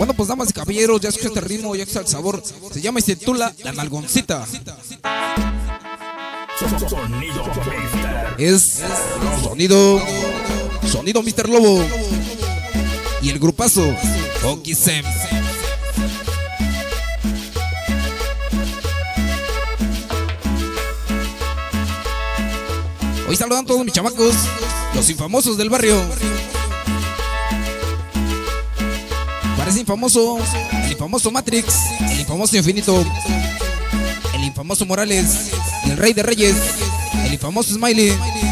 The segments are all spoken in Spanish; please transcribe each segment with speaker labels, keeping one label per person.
Speaker 1: Bueno, pues damas y caballeros, ya escucha este ritmo, ya escucha el sabor. Se llama y se titula La Nalgoncita. Es sonido Mr. Lobo y el grupazo Funky Sam. Hoy saludan a todos mis chamacos, los infamosos del barrio. Parece infamoso, el infamoso Matrix, el infamoso Infinito, el infamoso Morales, el Rey de Reyes, el infamoso Smiley.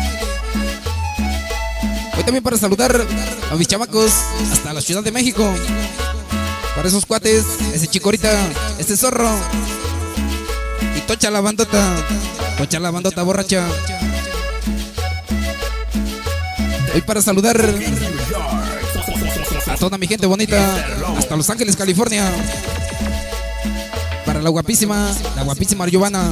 Speaker 1: Hoy también para saludar a mis chamacos hasta la Ciudad de México. Para esos cuates, ese chicorita, ese zorro y tocha la bandota borracha. Hoy para saludar a toda mi gente bonita hasta Los Ángeles, California. Para la guapísima Giovanna.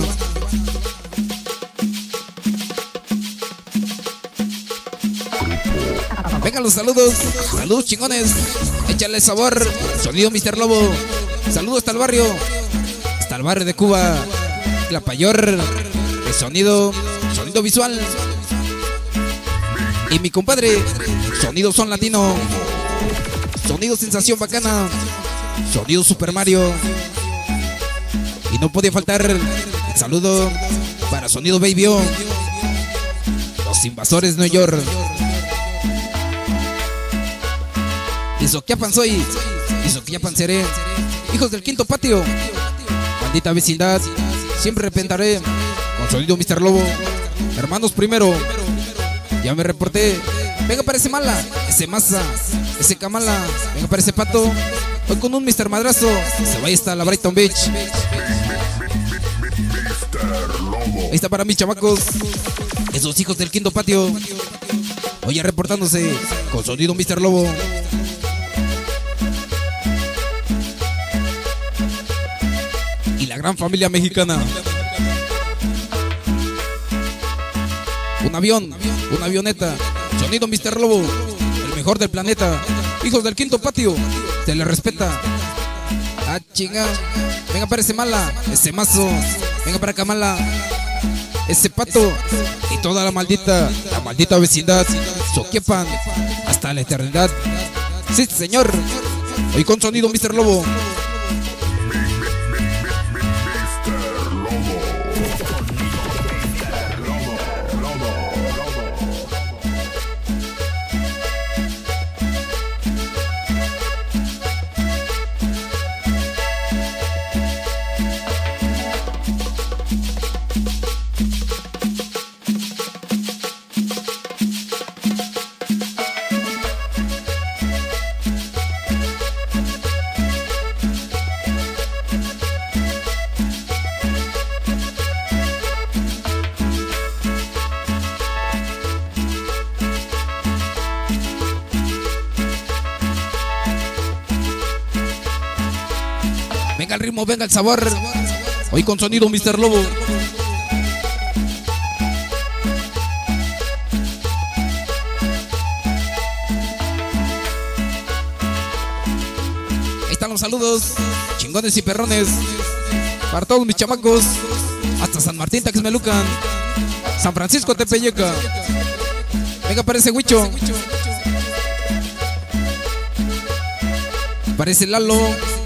Speaker 1: Vengan los saludos chingones. Échale sabor, sonido Mr. Lobo. Saludos hasta el barrio de Cuba, Clapayor, el sonido visual. Y mi compadre, sonido Son Latino, sonido Sensación Bacana, sonido Super Mario. Y no podía faltar el saludo para sonido Baby O, los invasores New York. Isoquiapan soy, Isoquiapan seré, hijos del quinto patio, maldita vecindad, siempre repentaré, con sonido Mr. Lobo, hermanos primero. Ya me reporté. Venga para ese Mala, ese Maza, ese Kamala. Venga para ese Pato. Hoy con un Mr. Madrazo se va hasta la Brighton Beach. Ahí está para mis chamacos, esos hijos del quinto patio. Hoy ya reportándose con sonido Mr. Lobo. Y la gran familia mexicana. Un avión, una avioneta, sonido Mr. Lobo, el mejor del planeta. Hijos del quinto patio, se les respeta. Ah, chinga. Venga para ese Mala, ese Mazo. Venga para Kamala, ese Pato. Y toda la maldita vecindad. Soquepan hasta la eternidad. Sí, señor. Hoy con sonido Mr. Lobo. Venga el ritmo, venga el sabor. Hoy con sonido Mr. Lobo. Ahí están los saludos, chingones y perrones, para todos mis chamacos, hasta San Martín, Taxmelucan, San Francisco, Tepeyeca. Venga para ese Huicho, para ese Lalo.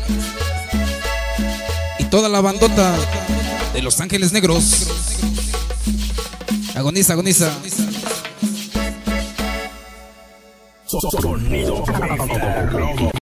Speaker 1: Toda la bandota de Los Ángeles Negros. Agoniza, agoniza. Sonido Mr. Lobo.